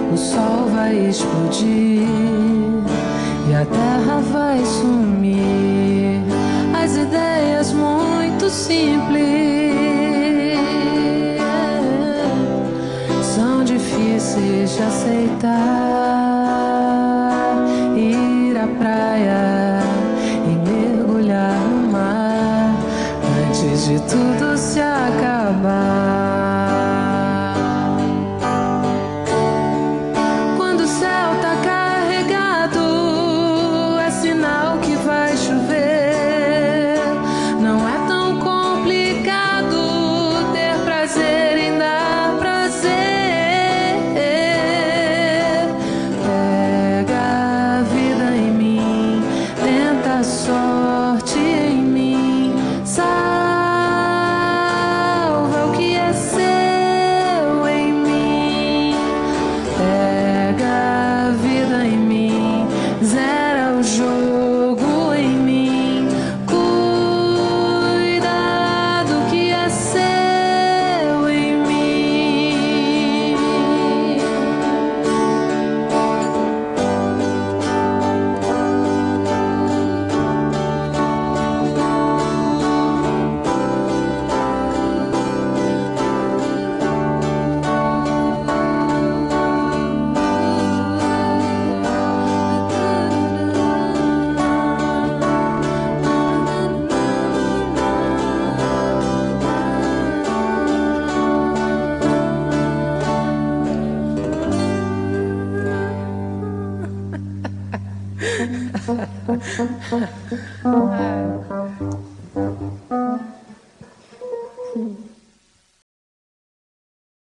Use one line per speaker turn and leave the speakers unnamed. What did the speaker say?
o sol vai explodir e a terra vai sumir. As ideias muito simples são difíceis de aceitar. Ir à praia e mergulhar no mar antes de tudo se acabar. Quando o céu tá carregado, é sinal que vai chover. Não é tão complicado ter prazer em dar prazer. Pega a vida em mim, tenta a sorte em mim, salva o que é seu em mim. Pega a vida em mim, zera o jogo em mim, cuida do que é seu em mim.